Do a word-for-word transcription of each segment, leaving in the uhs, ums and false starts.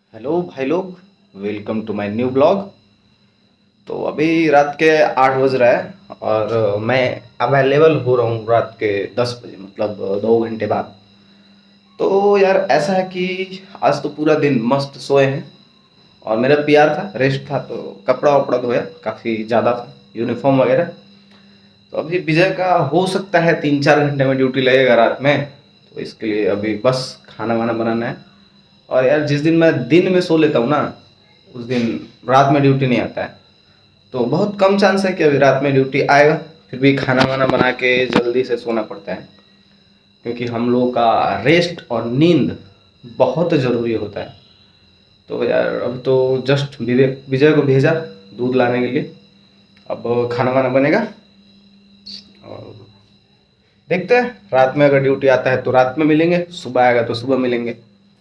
Hello भाई लोग, welcome to my new blog. तो अभी रात के आठ बज रहा है और अ, मैं अवेलेबल हो रहा हूँ रात के दस बजे, मतलब अ, दो घंटे बाद। तो यार ऐसा है कि आज तो पूरा दिन मस्त सोए हैं और मेरा पीआर था, रेस्ट था, तो कपड़ा वपड़ा धोया, काफ़ी ज़्यादा था, यूनिफॉर्म वगैरह। तो अभी विजय का हो सकता है तीन चार घंटे में ड्यूटी लगेगा रात में, तो इसके लिए अभी बस खाना वाना बनाना है। और यार जिस दिन मैं दिन में सो लेता हूँ ना, उस दिन रात में ड्यूटी नहीं आता है। तो बहुत कम चांस है कि अभी रात में ड्यूटी आएगा। फिर भी खाना वाना बना के जल्दी से सोना पड़ता है, क्योंकि हम लोगों का रेस्ट और नींद बहुत ज़रूरी होता है। तो यार अब तो जस्ट विवेक विजय को भेजा दूध लाने के लिए। अब खाना वाना बनेगा और देखते हैं, रात में अगर ड्यूटी आता है तो रात में मिलेंगे, सुबह आएगा तो सुबह मिलेंगे।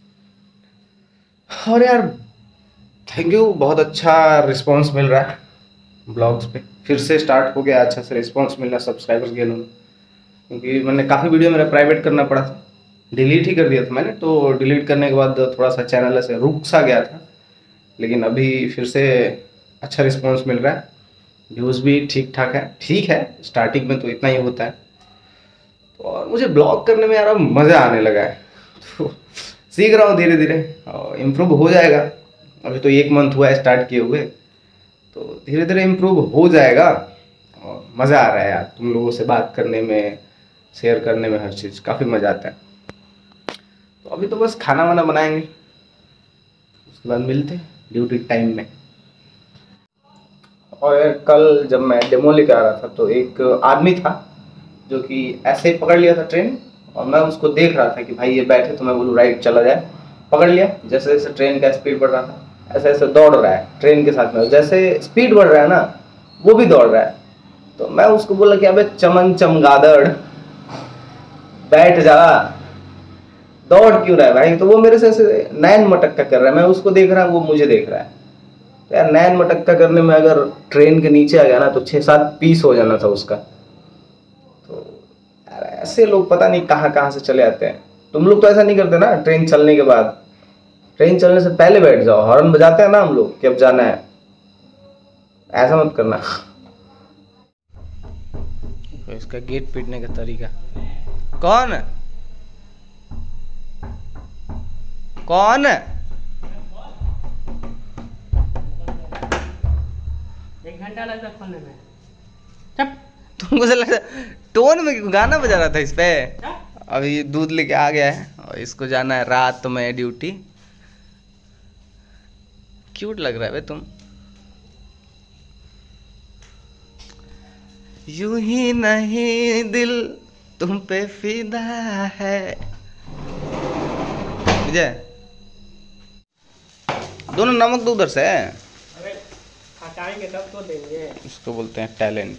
और यार थैंक यू, बहुत अच्छा रिस्पांस मिल रहा है ब्लॉग्स पे। फिर से स्टार्ट हो गया अच्छा से रिस्पांस मिलना सब्सक्राइबर्स गेन होना, क्योंकि मैंने काफ़ी वीडियो मेरा प्राइवेट करना पड़ा था, डिलीट ही कर दिया था मैंने। तो डिलीट करने के बाद थोड़ा सा चैनल ऐसे रुक सा गया था, लेकिन अभी फिर से अच्छा रिस्पांस मिल रहा है। व्यूज़ भी ठीक ठाक है, ठीक है, स्टार्टिंग में तो इतना ही होता है। तो और मुझे ब्लॉग करने में यार अब मज़ा आने लगा है, तो सीख रहा हूँ धीरे धीरे और इम्प्रूव हो जाएगा। अभी तो एक मंथ हुआ है स्टार्ट किए हुए, तो धीरे धीरे इम्प्रूव हो जाएगा। और मज़ा आ रहा है यार, तुम लोगों से बात करने में, शेयर करने में, हर चीज़ काफ़ी मज़ा आता है। तो अभी तो बस खाना वाना बनाएंगे, उसके बाद मिलते हैं ड्यूटी टाइम में। और यार कल जब मैं डेमो लेके आ रहा था तो एक आदमी था जो कि ऐसे ही पकड़ लिया था ट्रेन, और मैं उसको देख रहा था कि भाई ये बैठे, तो मैं बोलूँ राइट चला जाए। पकड़ लिया, जैसे जैसे ट्रेन का स्पीड बढ़ रहा था ऐसे ऐसे दौड़ रहा है ट्रेन के साथ में, जैसे स्पीड बढ़ रहा है ना वो भी दौड़ रहा है। तो मैं उसको बोला कि अबे चमन चमगादड़, बैठ जा, दौड़ क्यों रहा है भाई। तो वो मेरे से ऐसे नैन मटक्का कर रहा है, मैं उसको देख रहा हूँ, वो मुझे देख रहा है। तो यार नैन मटक्का करने में अगर ट्रेन के नीचे आ गया ना तो छः सात पीस हो जाना था उसका। तो यार ऐसे लोग पता नहीं कहाँ कहाँ से चले आते हैं। तुम लोग तो ऐसा नहीं करते ना, ट्रेन चलने के बाद, ट्रेन चलने से पहले बैठ जाओ, हॉर्न बजाते हैं ना हम लोग कि अब जाना है, ऐसा मत करना। तो इसका गेट पीटने का तरीका, कौन कौन एक घंटा लगता खोलने में। चुप, तुमको से लगता टोन में गाना बजा रहा था इस पे। अभी दूध लेके आ गया है और इसको जाना है रात में ड्यूटी। क्यूट लग रहा है बे तुम। यूं ही नहीं दिल तुम पे फिदा है। विजय, दोनों नमक दो उधर से। अरे हटाएंगे तब तो देंगे। इसको बोलते हैं टैलेंट।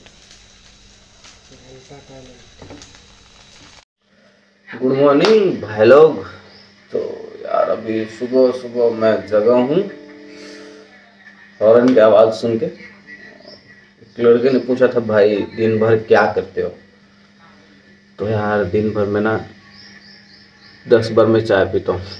गुड मॉर्निंग भाई लोग। तो यार अभी सुबह सुबह मैं जगा हूँ हॉर्न की आवाज़ सुन के। एक लड़के ने पूछा था भाई दिन भर क्या करते हो। तो यार दिन भर में ना दस बार मैं चाय पीता हूँ।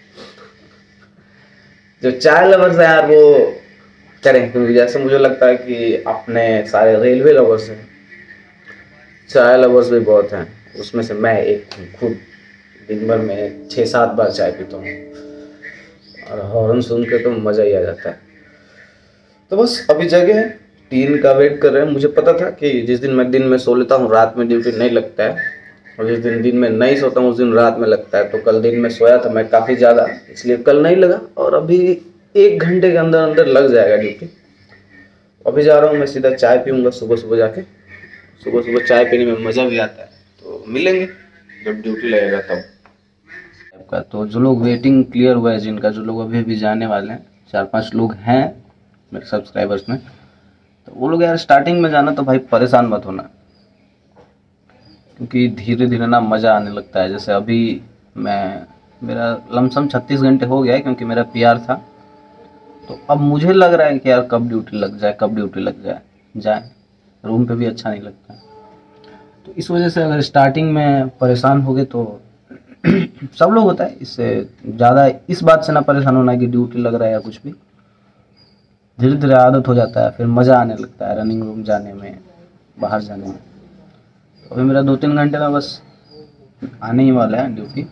जो चाय लवर्स है यार वो करें, क्योंकि जैसे मुझे लगता है कि अपने सारे रेलवे लवर्स हैं, चाय लवर्स भी बहुत हैं, उसमें से मैं एक हूँ खुद। दिन भर में छः सात बार चाय पीता हूँ और हॉर्न सुन के तो मज़ा ही आ जाता है। तो बस अभी जगह है, तीन का वेट कर रहे हैं। मुझे पता था कि जिस दिन मैं दिन में सो लेता हूँ रात में ड्यूटी नहीं लगता है, और जिस दिन दिन में नहीं सोता हूँ उस दिन रात में लगता है। तो कल दिन में सोया था मैं काफ़ी ज़्यादा, इसलिए कल नहीं लगा, और अभी एक घंटे के अंदर अंदर लग जाएगा ड्यूटी। अभी जा रहा हूँ मैं, सीधा चाय पीऊँगा सुबह सुबह जाके। सुबह सुबह चाय पीने में मज़ा भी आता है। तो मिलेंगे जब ड्यूटी लगेगा तब का। तो जो लोग वेटिंग क्लियर हुआ है जिनका, जो लोग अभी अभी जाने वाले हैं, चार पांच लोग हैं मेरे सब्सक्राइबर्स में, तो वो लोग यार स्टार्टिंग में जाना तो भाई परेशान मत होना, क्योंकि धीरे धीरे ना मज़ा आने लगता है। जैसे अभी मैं, मेरा लमसम छत्तीस घंटे हो गया है क्योंकि मेरा पीआर था। तो अब मुझे लग रहा है कि यार कब ड्यूटी लग जाए, कब ड्यूटी लग जाए जाए रूम पे भी अच्छा नहीं लगता। तो इस वजह से अगर स्टार्टिंग में परेशान हो गए तो सब लोग होता है, इससे ज़्यादा इस बात से ना परेशान होना कि ड्यूटी लग रहा है या कुछ भी। धीरे धीरे आदत हो जाता है, फिर मज़ा आने लगता है रनिंग रूम जाने में, बाहर जाने में। तो अभी मेरा दो तीन घंटे में बस आने ही वाला है ड्यूटी।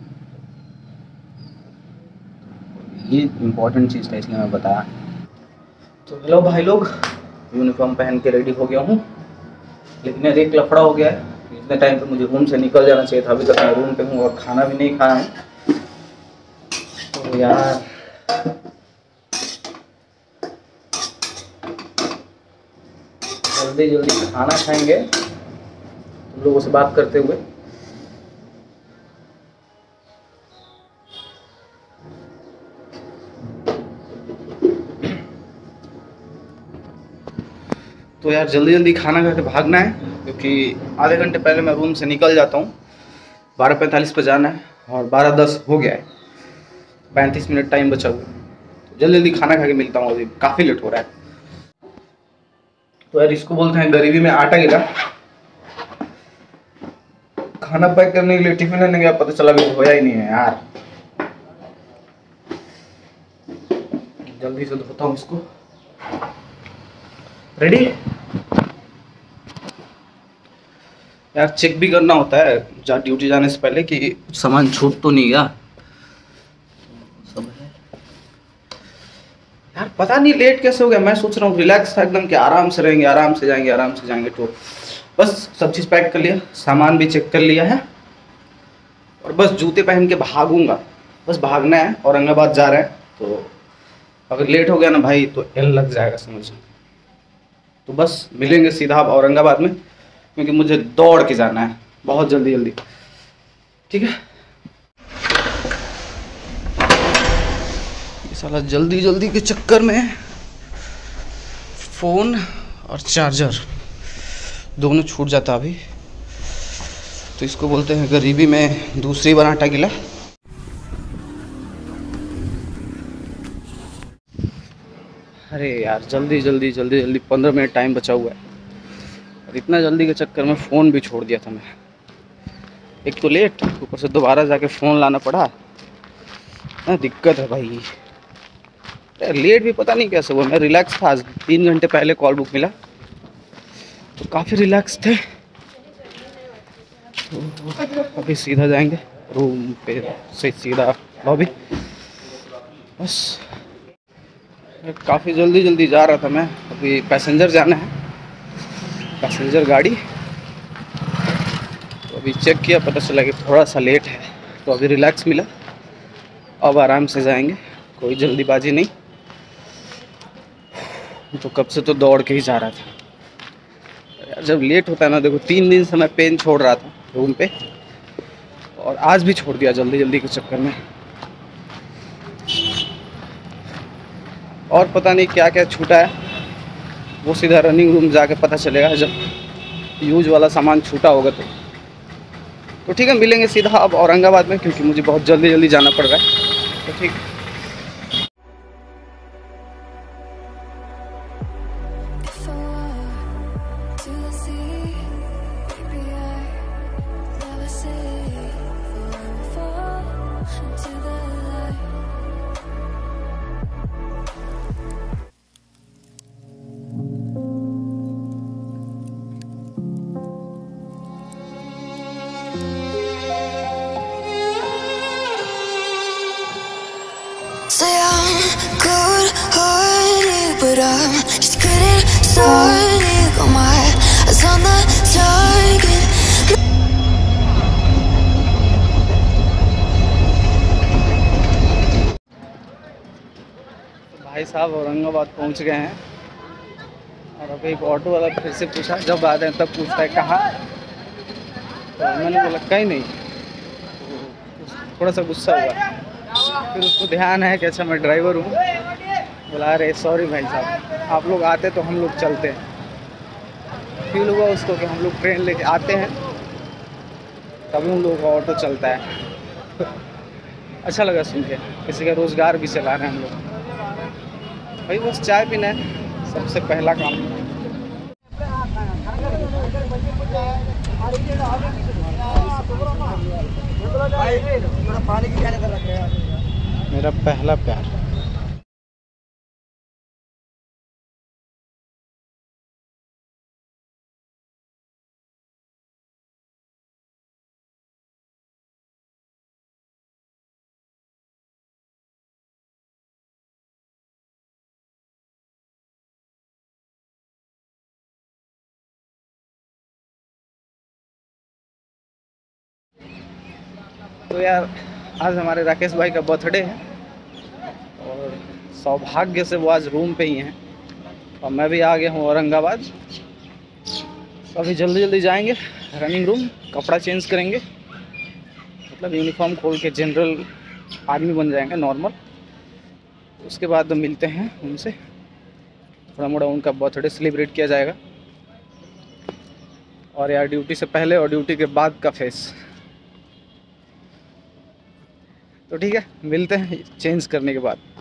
ये इम्पोर्टेंट चीज़ था इसलिए मैं बताया। तो हेलो भाई लोग, यूनिफॉर्म पहन के रेडी हो गया हूँ, लेकिन यार एक लफड़ा हो गया है। इतने टाइम पे मुझे रूम से निकल जाना चाहिए था, अभी तक मैं रूम पे हूँ और खाना भी नहीं खाया हूँ। तो यार जल्दी जल्दी खाना खाएंगे तुम लोगों से बात करते हुए। तो यार जल्दी जल्दी खाना खा के भागना है, क्योंकि आधे घंटे पहले मैं रूम से निकल जाता हूँ। बारह पैंतालीस पर जाना है और बारह दस हो गया है, पैंतीस मिनट टाइम बचा हुआ है। तो जल्दी जल्दी खाना खा के मिलता हूँ, अभी काफ़ी लेट हो रहा है। तो यार इसको बोलते हैं गरीबी में आटा गिरा। खाना पैक करने के लिए टिफिन लेने गया, पता चला भी होया ही नहीं है यार। जल्दी से धोता हूँ इसको। रेडी यार, चेक भी करना होता है जा ड्यूटी जाने से पहले कि कुछ सामान छूट तो नहीं गया। सब है यार, पता नहीं लेट कैसे हो गया। मैं सोच रहा हूँ रिलैक्स था एकदम कि आराम से रहेंगे, आराम से जाएंगे, आराम से जाएंगे। तो बस सब चीज़ पैक कर लिया, सामान भी चेक कर लिया है और बस जूते पहन के भागूंगा। बस भागना है, औरंगाबाद जा रहे हैं। तो अगर लेट हो गया ना भाई तो एल लग जाएगा समझ। तो बस मिलेंगे सीधा अब औरंगाबाद में, क्योंकि मुझे दौड़ के जाना है बहुत जल्दी जल्दी। ठीक है, ये साला जल्दी जल्दी के चक्कर में फ़ोन और चार्जर दोनों छूट जाता अभी। तो इसको बोलते हैं गरीबी में दूसरी बार आटा गिला। अरे यार जल्दी जल्दी जल्दी जल्दी पंद्रह मिनट टाइम बचा हुआ है और इतना जल्दी के चक्कर में फ़ोन भी छोड़ दिया था मैं। एक तो लेट, ऊपर से दोबारा जाके फ़ोन लाना पड़ा ना, दिक्कत है भाई। यार लेट भी पता नहीं कैसे हुआ। मैं रिलैक्स था, आज तीन घंटे पहले कॉल बुक मिला तो काफ़ी रिलैक्स थे। तो अभी सीधा जाएंगे रूम पे से सीधा लॉबी। बस काफ़ी जल्दी जल्दी जा रहा था मैं। अभी पैसेंजर जाना है, पैसेंजर गाड़ी। तो अभी चेक किया, पता चला कि थोड़ा सा लेट है। तो अभी रिलैक्स मिला, अब आराम से जाएंगे, कोई जल्दीबाजी नहीं। तो कब से तो दौड़ के ही जा रहा था यार। जब लेट होता है ना, देखो तीन दिन से मैं पेन छोड़ रहा था रूम पे और आज भी छोड़ दिया जल्दी जल्दी के चक्कर में। और पता नहीं क्या क्या छूटा है, वो सीधा रनिंग रूम जाके पता चलेगा जब यूज वाला सामान छूटा होगा। तो तो ठीक है, मिलेंगे सीधा अब औरंगाबाद में, क्योंकि मुझे बहुत जल्दी जल्दी जाना पड़ रहा है। तो ठीक Say I'm good-hearted, but I'm just getting started. Got my eyes on the target. भाई साहब औरंगाबाद पहुंच गए हैं और अभी एक ऑटो वाला फिर से पूछा, जब आते हैं तब पूछता है कहाँ। तो मैंने बोला कहीं नहीं। तो थोड़ा सा गुस्सा हुआ, फिर उसको ध्यान है कि अच्छा मैं ड्राइवर हूँ। बोला अरे सॉरी भाई साहब, आप लोग आते तो हम लोग चलते हैं। फील हुआ उसको कि हम लोग ट्रेन लेके आते हैं तभी उन लोगों का ऑटो चलता है। अच्छा लगा सुन के, किसी का रोज़गार भी चला रहे हैं हम लोग। भाई बस चाय पीना है सबसे पहला काम। मेरा पहला प्यार। तो यार आज हमारे राकेश भाई का बर्थडे है और सौभाग्य से वो आज रूम पे ही हैं और मैं भी आ गया हूँ औरंगाबाद। तो अभी जल्दी जल्दी जाएंगे रनिंग रूम, कपड़ा चेंज करेंगे, मतलब यूनिफॉर्म खोल के जनरल आदमी बन जाएंगे, नॉर्मल। उसके बाद तो मिलते हैं उनसे, थोड़ा मोड़ा उनका बर्थडे सेलिब्रेट किया जाएगा। और यार ड्यूटी से पहले और ड्यूटी के बाद का फेस। तो ठीक है, मिलते हैं चेंज करने के बाद।